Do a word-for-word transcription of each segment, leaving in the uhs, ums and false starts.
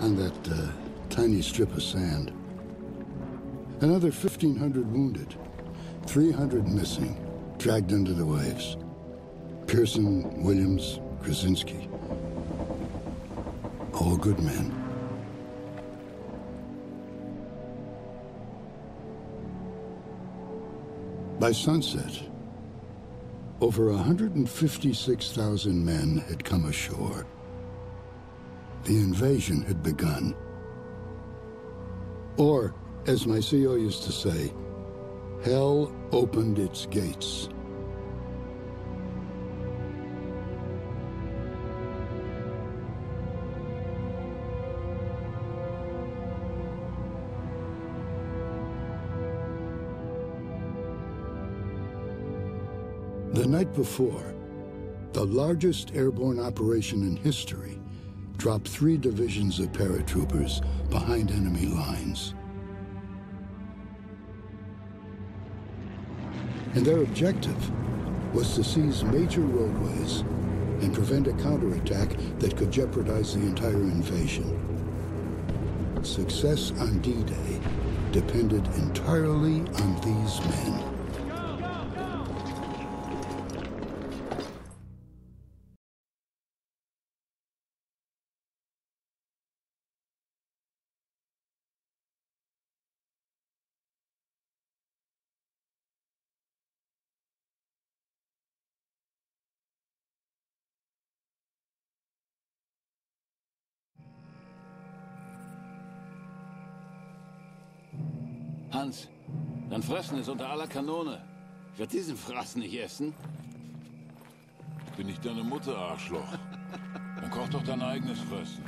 on that uh, tiny strip of sand. Another fifteen hundred wounded, three hundred missing, dragged under the waves. Pearson, Williams, Krasinski. All good men. By sunset, over one hundred fifty-six thousand men had come ashore. The invasion had begun. Or, as my C O used to say, hell opened its gates. The night before, the largest airborne operation in history dropped three divisions of paratroopers behind enemy lines. And their objective was to seize major roadways and prevent a counterattack that could jeopardize the entire invasion. Success on D-Day depended entirely on these men. Hans, dein Fressen ist unter aller Kanone. Ich werde diesen Fraß nicht essen. Ich bin nicht deine Mutter, Arschloch. Dann koch doch dein eigenes Fressen.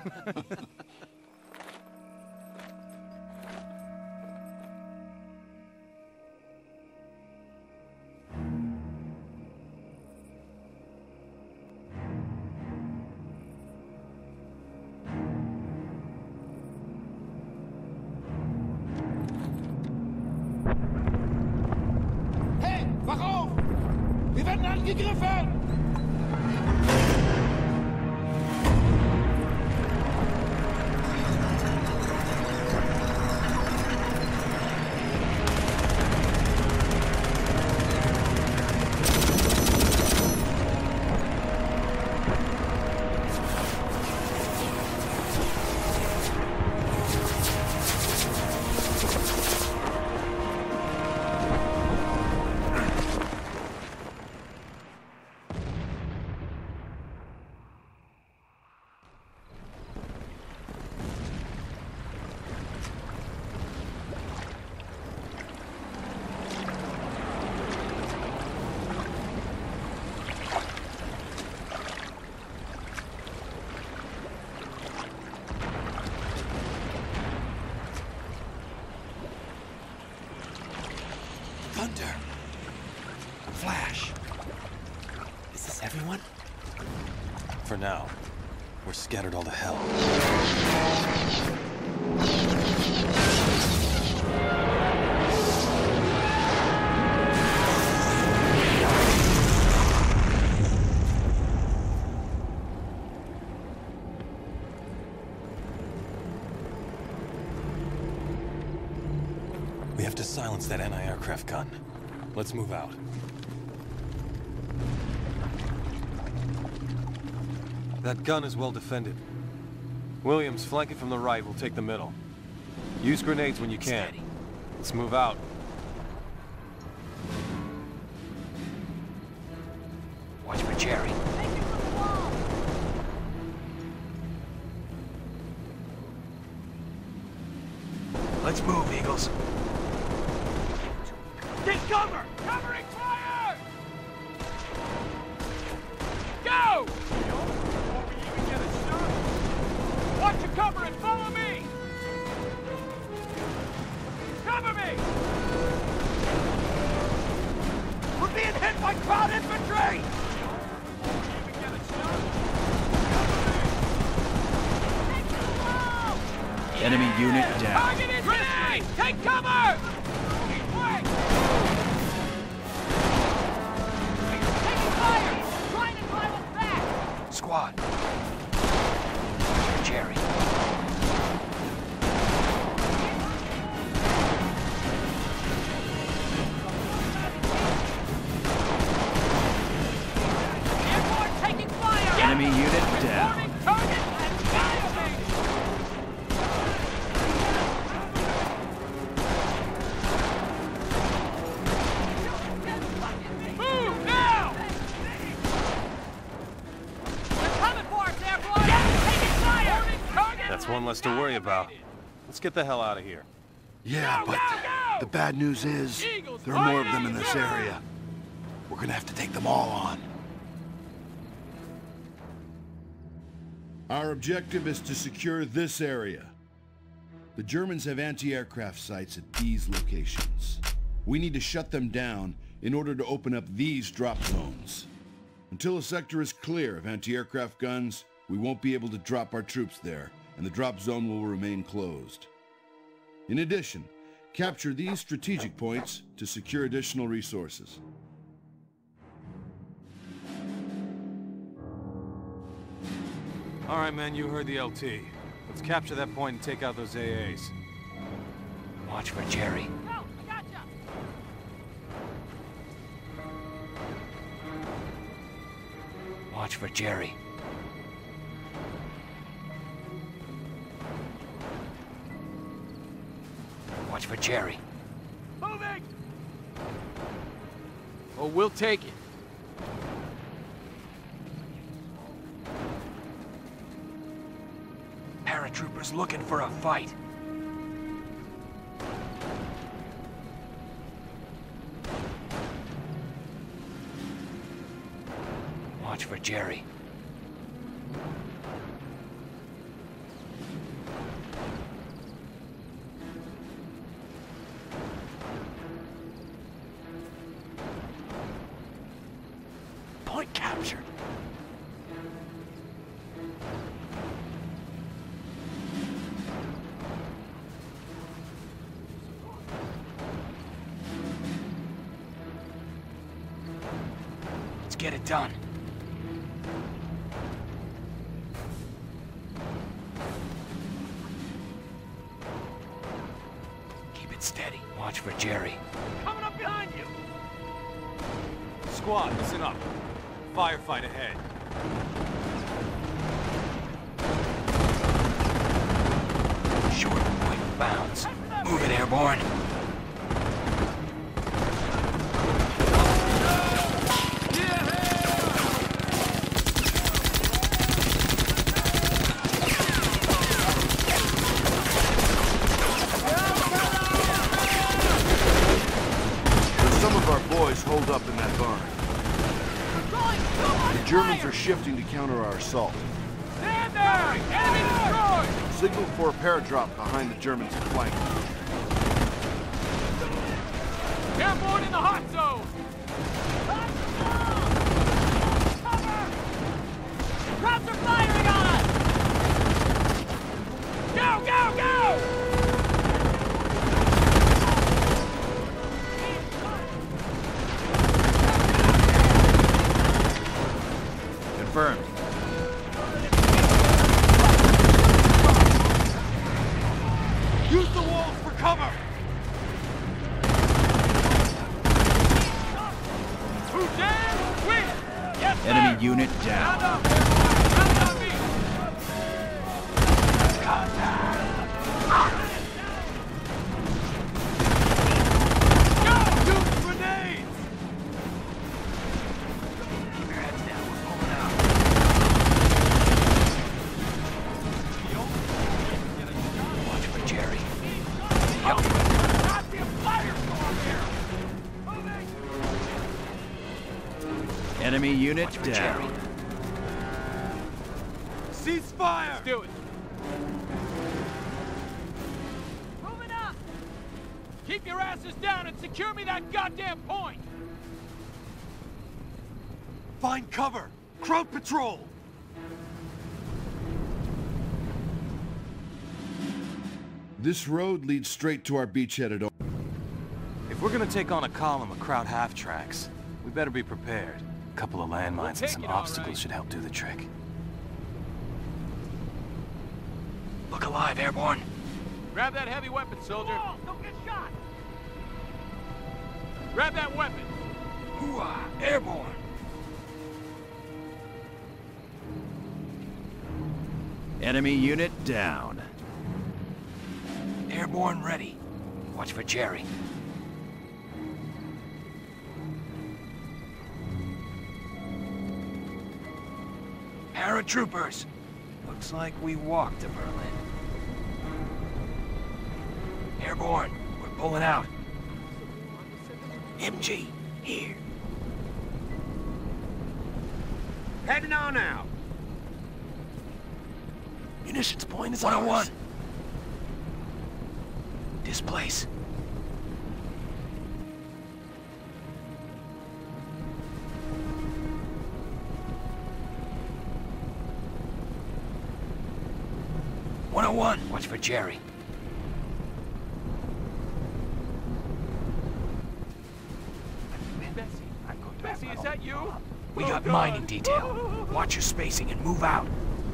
Angegriffen! Thunder! Flash! Is this everyone? For now. We're scattered all to hell. We have to silence that anti-aircraft gun. Let's move out. That gun is well defended. Williams, flank it from the right. We'll take the middle. Use grenades when you can. Steady. Let's move out. Watch for Jerry. Let's move, Eagles. Take cover! Covering fire! Go! Before we even get a shot. Watch your cover and follow me! Cover me! We're being hit by crowd infantry! Before we even get a shot. Cover me! Enemy unit down. Target is grenade! Take cover! Wait! Taking fire! Trying to climb us back! Squad. Watch for Jerry. That's one less to worry about. Let's get the hell out of here. Yeah, but the bad news is there are more of them in this area. We're gonna have to take them all on. Our objective is to secure this area. The Germans have anti-aircraft sites at these locations. We need to shut them down in order to open up these drop zones. Until a sector is clear of anti-aircraft guns, we won't be able to drop our troops there, and the drop zone will remain closed. In addition, capture these strategic points to secure additional resources. All right, men, you heard the L T. Let's capture that point and take out those A As. Watch for Jerry. Help! I gotcha! Watch for Jerry. Watch for Jerry. Moving! Oh, we'll take it. Paratroopers looking for a fight. Watch for Jerry. Point captured. Let's get it done. Keep it steady. Watch for Jerry. Coming up behind you! Squad, listen up. Firefight ahead. Short point of bounds. Move it, Airborne. Some of our boys hold up in that barn. The Germans are shifting to counter our assault. Stand there! Enemy destroyed! Signal for a paradrop behind the Germans' flank. Airborne in the hot zone! Cover! Drops are firing on us! Go, go, go! Confirmed. Use the walls for cover! Who dares win? Yes, sir! Enemy unit Round down. up! Round on me! Go! Use grenades! Keep your heads down. We're pulling out. Watch for Jerry. Yep. Nazi firestorm here! Moving! Enemy unit Watch for down. Jerry. Ceasefire! Let's do it. Moving up! Keep your asses down and secure me that goddamn point! Find cover! Crowd patrol! This road leads straight to our beachhead at O. If we're gonna take on a column of Kraut half-tracks, we better be prepared. A couple of landmines We'll and take some it all obstacles right. should help do the trick. Look alive, Airborne. Grab that heavy weapon, soldier. Don't get shot! Grab that weapon! Hooah! Airborne. Enemy unit down. Airborne ready. Watch for Jerry. Paratroopers. Looks like we walked to Berlin. Airborne, we're pulling out. M G, here. Heading on out. Munitions point is one oh one. Displace. one oh one, watch for Jerry. Bessie, is that you? We got mining detail. Watch your spacing and move out.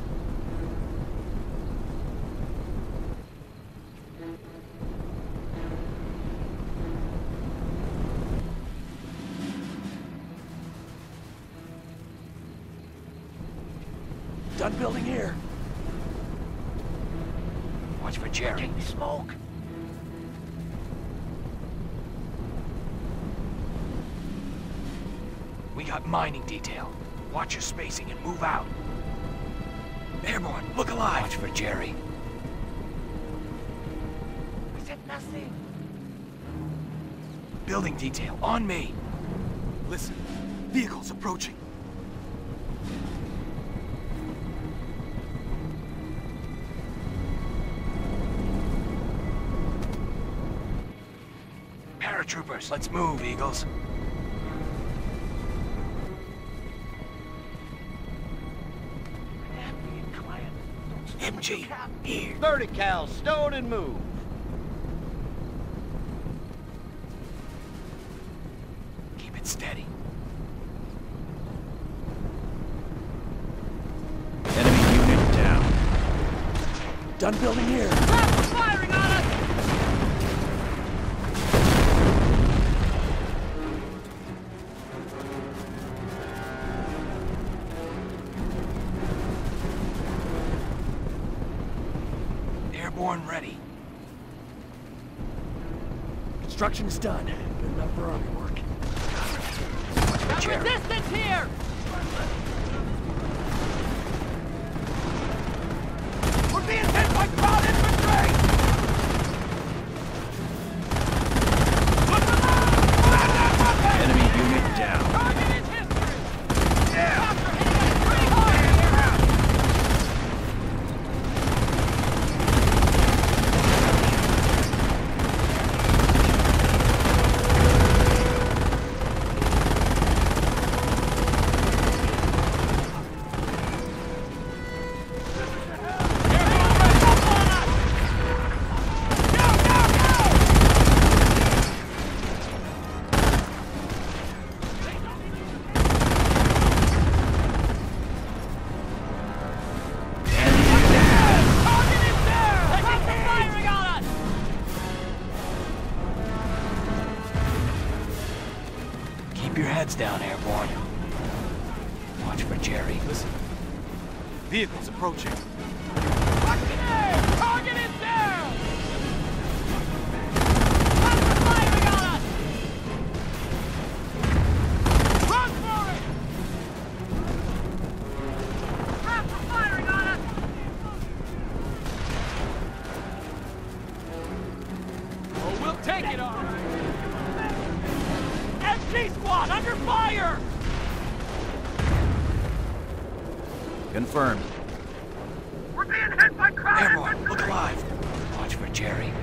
Done building here. Watch for Jerry. Smoke. We got mining detail. Watch your spacing and move out. Airborne, look alive. Watch for Jerry. I said nothing. Building detail, on me. Listen, vehicles approaching. Paratroopers, let's move, Eagles. M G, here. thirty cal, stowed and move. Keep it steady. Enemy unit down. Done building here. Firing on us! Airborne ready. Construction is done. Good enough for army work. Watch for Jerry. Resistance here! We're being hit by crowd infantry! Enemy unit down. Target is history! Yeah! After hitting us pretty hard! Keep your heads down, Airborne. Watch for Jerry. Listen. Vehicles approaching. Target is down! Counter firing on us! Run for it! Counter firing on us! Oh, we'll take it all right. M G squad under fire! Confirmed. We're being hit by crowd Airborne, infantry! look alive. Watch for Jerry.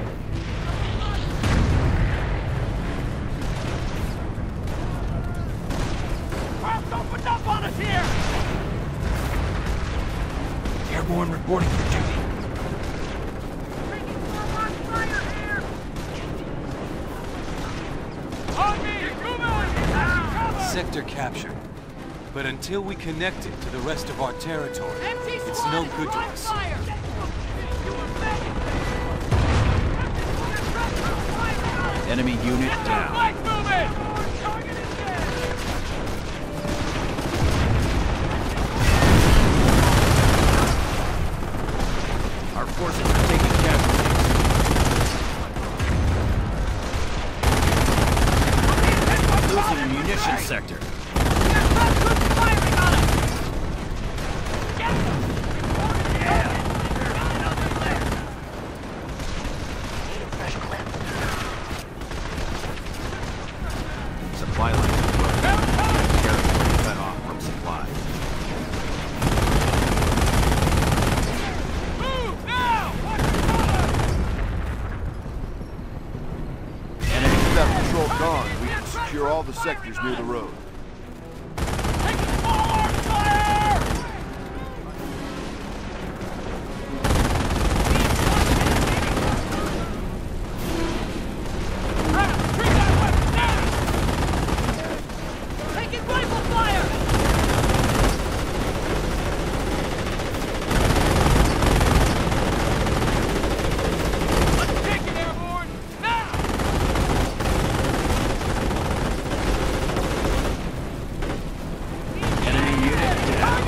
Craft opened up on us here! Airborne reporting for duty. Taking forward fire here! On me! Cover! Sector captured. But until we connect it to the rest of our territory, it's no good to us. Enemy unit down. Flag moving! Target is dead! Our forces are taking casualties. Losing a munitions sector. Fresh clear. secure all the sectors near the road. Taking small arms fire! Retreat that weapon now! Taking rifle fire! Let's take it, airborne! Now! Enemy unit down.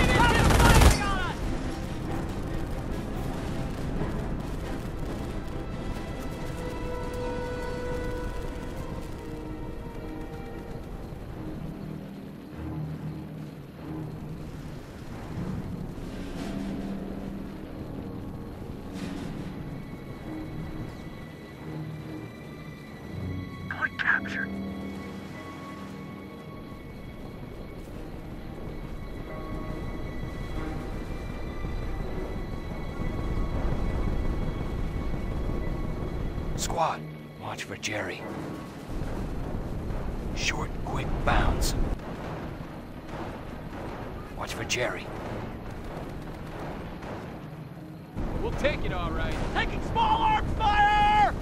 Point captured. Squad, watch for Jerry. Short, quick bounds. Watch for Jerry. We'll take it all right. Taking small arms fire!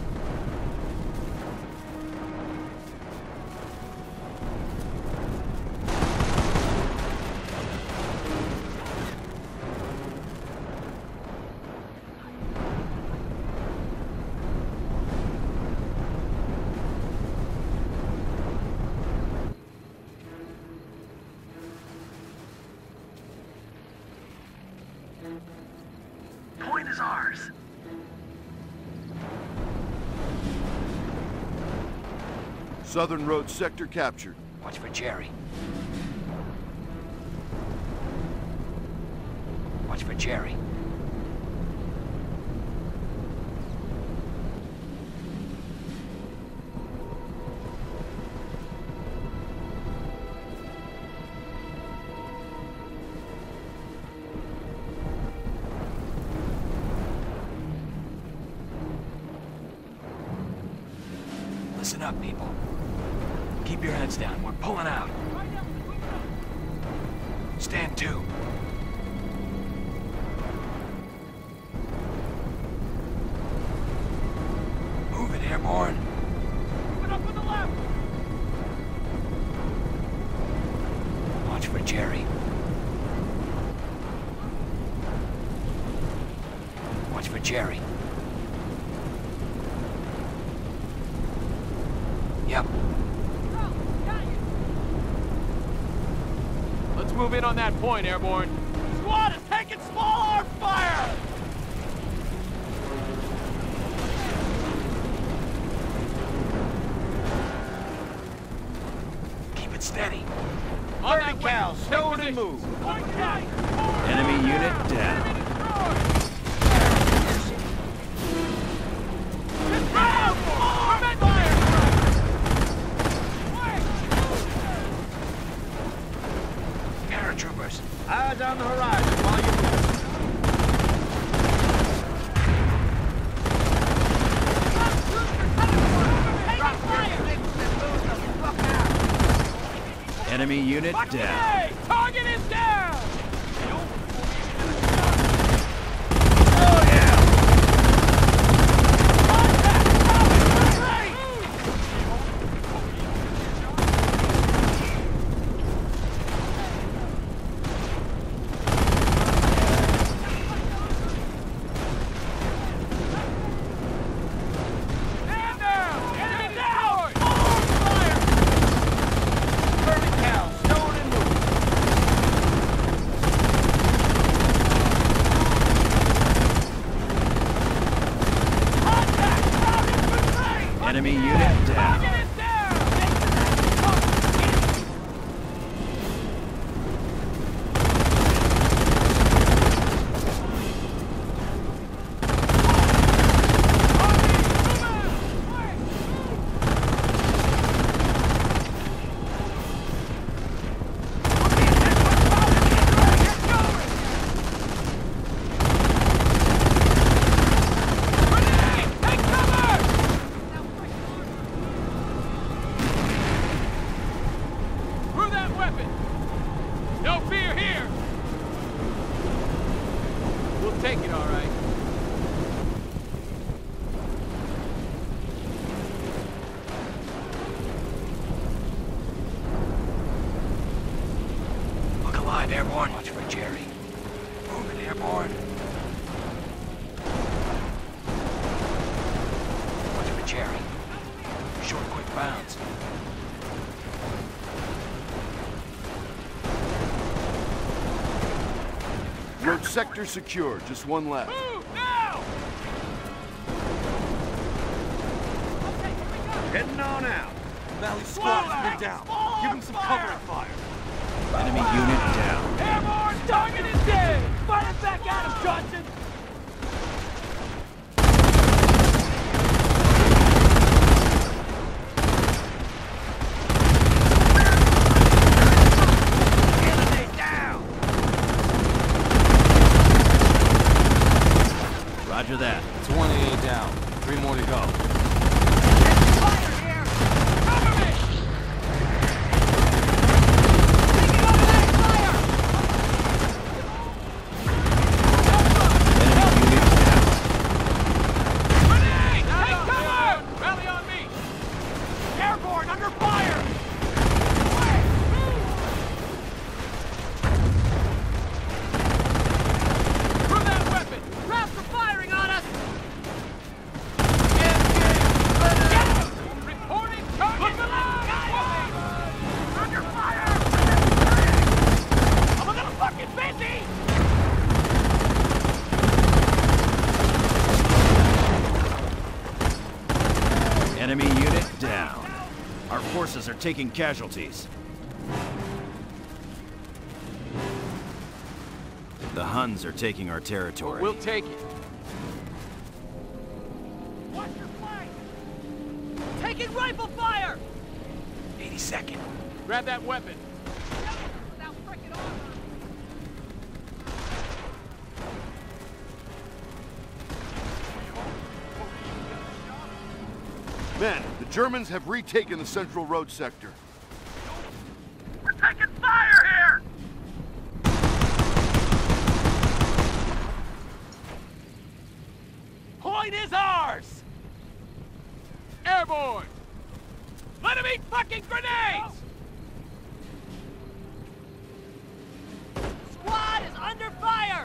Point is ours. Southern Road sector captured. Watch for Jerry. Watch for Jerry. Listen up, people. Keep your heads down. We're pulling out. Stand to. Move it, airborne. Moving up on the left! Watch for Jerry. Watch for Jerry. Yep. Let's move in on that point, airborne. Squad is taking small arm fire! Keep it steady. On that cal, stowed and move. Enemy unit down. Paratroopers. Eyes on the horizon while you Enemy unit down. Hey, target is down! Oh yeah! Stand down! Enemy down! Fire! Perfect cal, stowed and moved. Contact! Ground infantry! Enemy unit down. Target is down! Take cover! sector secure. Just one left. Move now! Heading on out. Valley squad has been down. Give them some cover and fire. Enemy unit down. Airborne target is dead! Fire back at him, Johnson! Enemy down. Roger that. It's one A A down. Three more to go. Fire here! Cover me! Enemy unit down. Grenade! Take cover! Rally on me! Airborne, under fire! Through that weapon! Crowds are firing on us! Reporting target! Under fire! I'm a little fucking busy! Enemy unit down. Our forces are taking casualties. The Huns are taking our territory. We'll take it. Watch your flank! Taking rifle fire! eighty-second. Grab that weapon. Men, the Germans have retaken the Central Road sector. We're taking fire here! Point is ours! Airborne! Let him eat fucking grenades! Squad is under fire!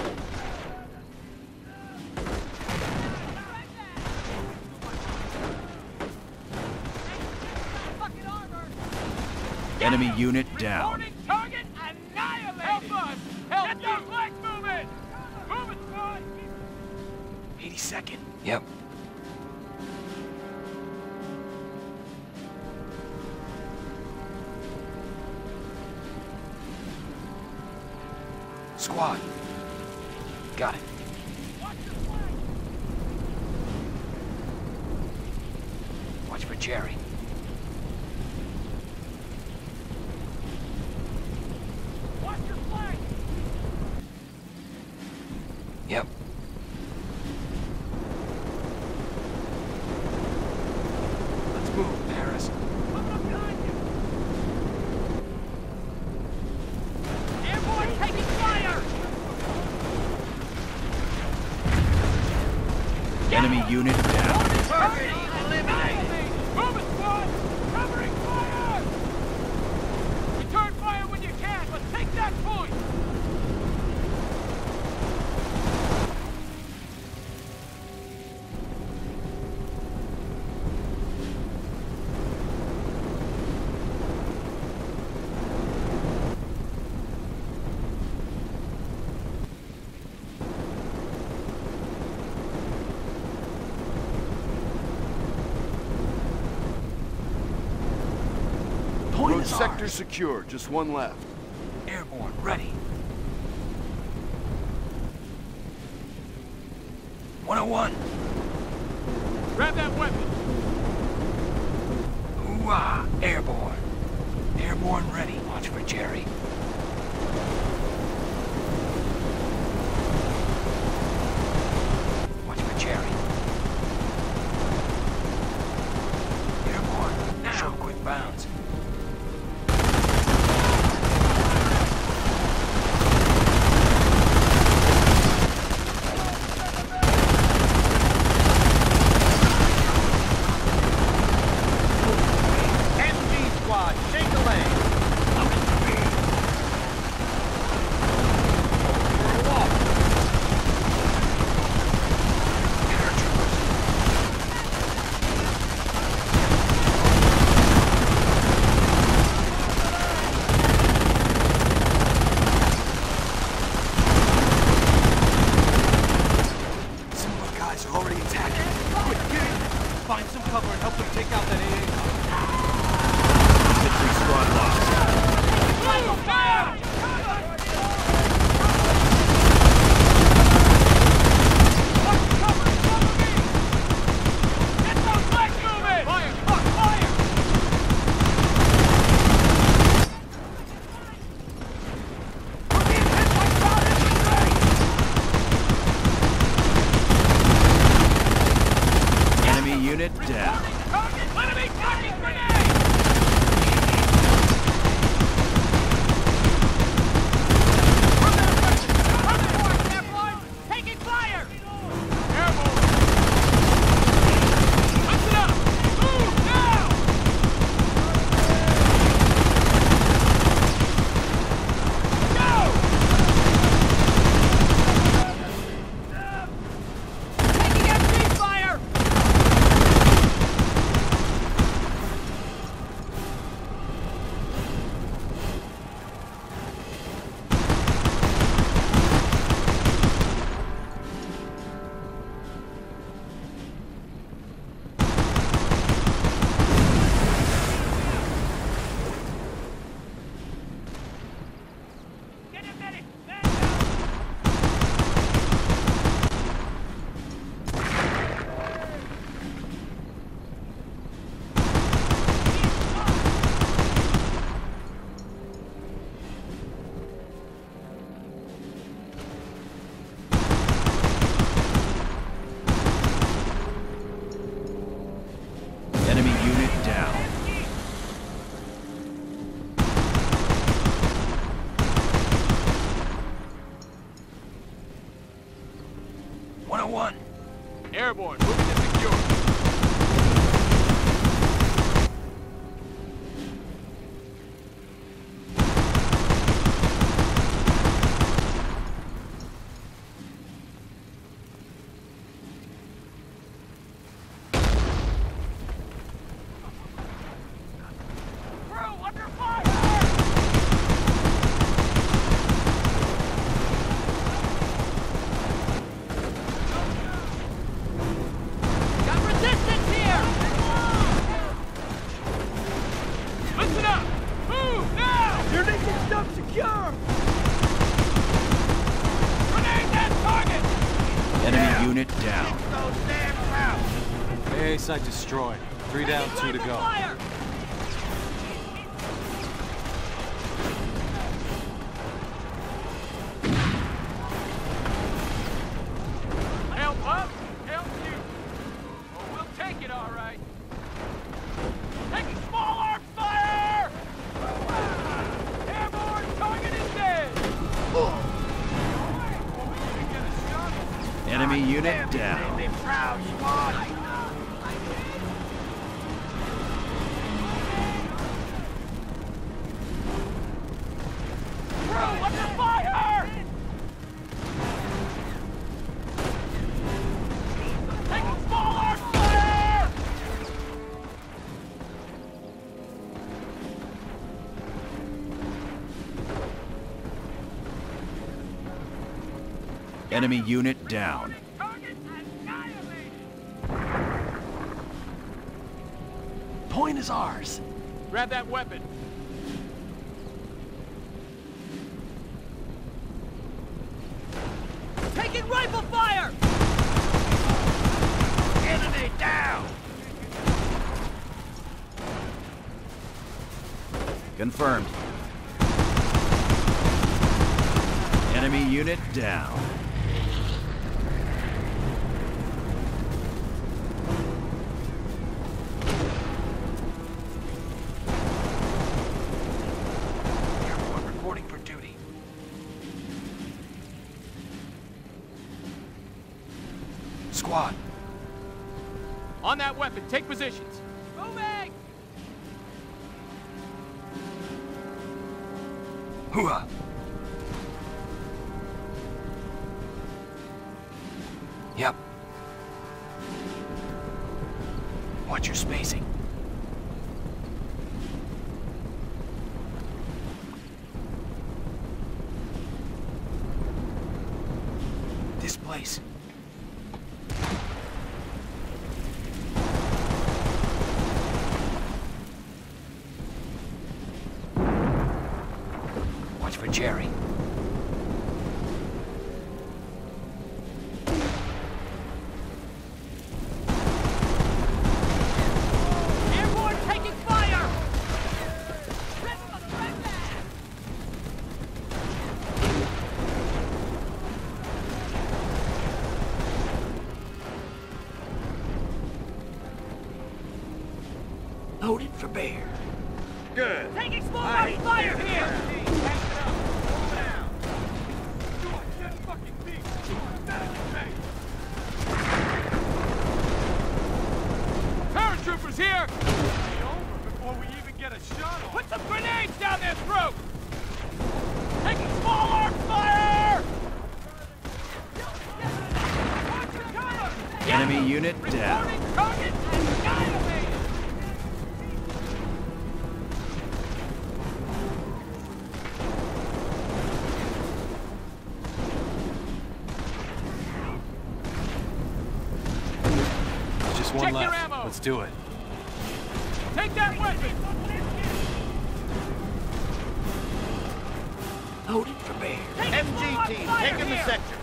Fucking armor! Enemy unit down. Reporting target annihilated! Help us! Help Get those legs moving! Move it, squad! eighty-second. Yep. Squad. Got it. Watch your flank! Watch for Jerry. Watch your flank! Yep. Let's move, Paris. Coming up behind you! Airborne taking fire! Enemy unit down. Target eliminated! Move it, squad! Covering fire! Return fire when you can, but take that point! Road sector secure. Just one left. Airborne, ready. one oh one. Grab that weapon! Ooh-ah, airborne. Airborne ready. Watch for Jerry. Watch for Jerry. Airborne, now. Show quick bounds. guys are already attacking. Quick, get in! Find some cover and help them take out that A A. Infantry squad lost. Fire! Unit down. Enemy fucking grenade! Taking fire! Airborne! Listen up! Move now! Go! Taking F C fire! Enemy unit down. one oh one. Airborne, moving to secure. Crew, under fire! Got resistance here! Listen up! Move now! You're making stuff secure! Grenade that target! Enemy unit down. Those damn crowds! A A site destroyed. Three down, two to go. Fire! Help up, help you. Oh, we'll take it all right. Taking small arms fire! Airborne target is dead! Enemy unit down. Be proud, squad. Crew, under fire! Taking small arms fire! Enemy unit down. Target annihilated! Point is ours. Grab that weapon. Taking rifle fire! Enemy down. Confirmed. Enemy unit down. Airborne reporting for duty. Squad. On that weapon, take positions. Moving! Hooah. Yep. Watch your spacing. This place. Jerry. Airborne taking fire! Loaded for bear. Good. Taking small arms fire here! Paratroopers here! Be over before we even get a shot on. Put some grenades down their throat! Taking small arms fire! Enemy unit down. Reporting target annihilated! Just one Check your left. ammo. Let's do it. Take that weapon! Loaded for bear. M G team, taking the sector!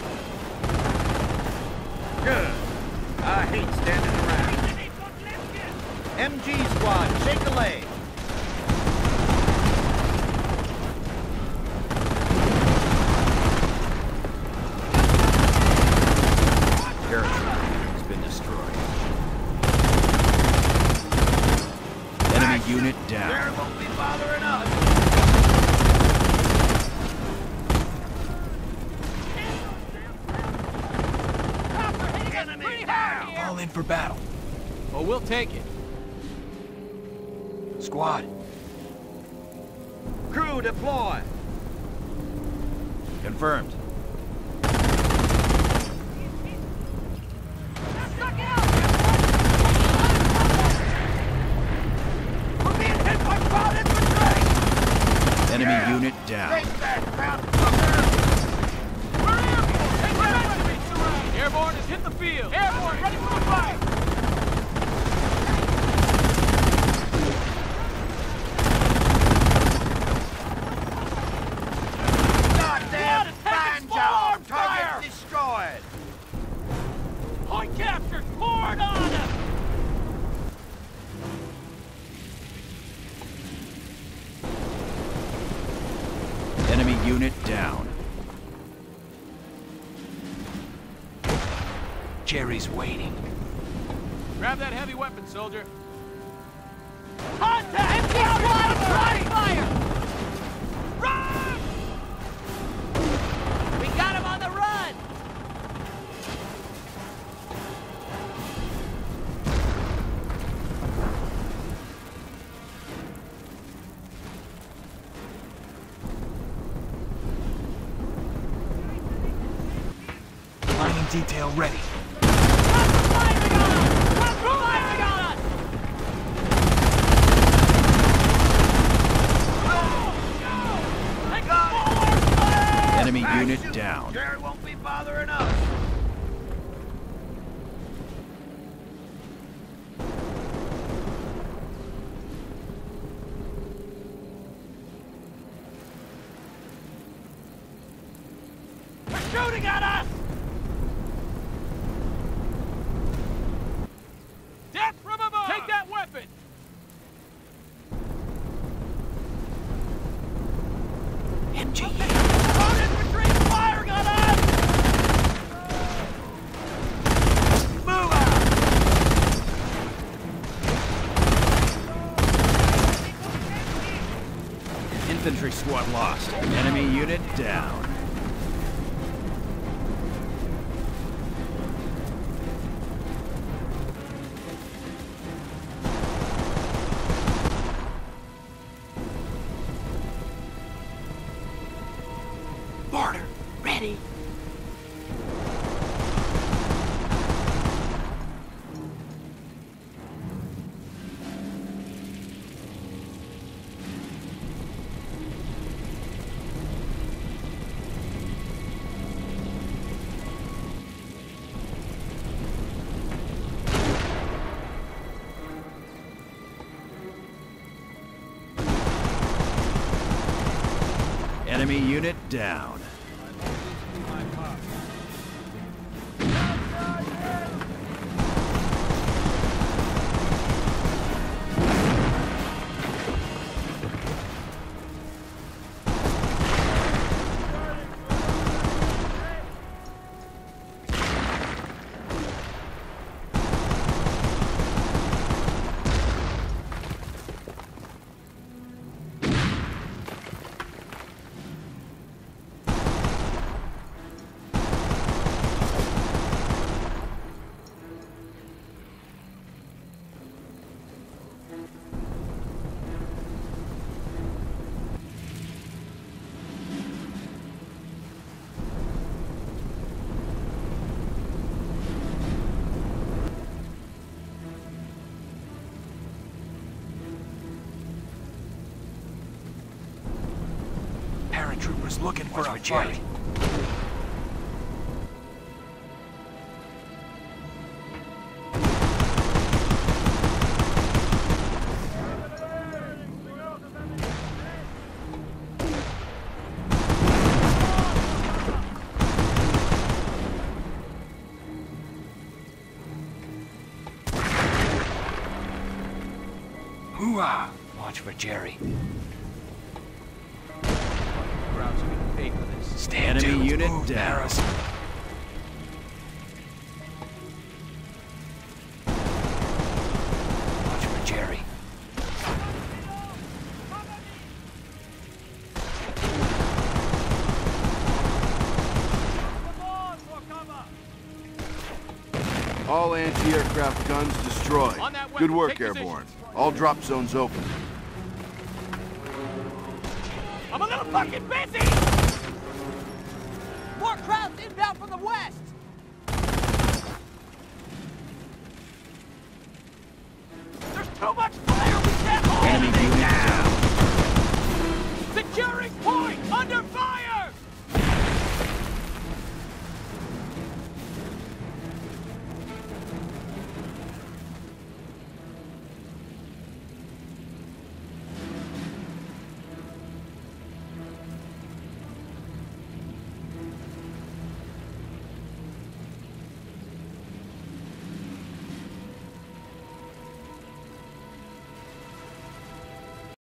Good. I hate standing around. M G squad, shake a leg. Parachute has been destroyed. Enemy unit down. There won't be bothering us. Pretty hard here! All in for battle. Well, we'll take it. Squad. Crew deploy. Confirmed. Suck it up! We're being hit by ground infantry! Enemy unit down. Take that, mountain fucker. We're airborne! Take that enemy surround! Airborne has hit the field! Airborne, ready for the fight! Goddamn Squad, fine attack job. small fire. Target destroyed. Point captured! Forward on him! Enemy unit down. Jerry's waiting. Grab that heavy weapon, soldier. Contact! M P squad, try fire! Run! We got him on the run! Mining detail ready. Firing on us! Firing on us! Take forward fire! Enemy Nice unit shooting. down. Jerry won't be bothering us. They're shooting at us! Death from above! Take that weapon! M G. Ground infantry firing on us! Move out! Infantry squad lost. Enemy unit down. Barter, ready. Enemy unit down. Paratroopers looking for a fight. Hooah! Watch for Jerry. Stand Enemy dudes, unit move, down. Harrison. Watch for Jerry. All anti-aircraft guns destroyed. On that way. Good work, Take Airborne. positions. All drop zones open. I'm a little fucking busy! More crowds inbound from the west!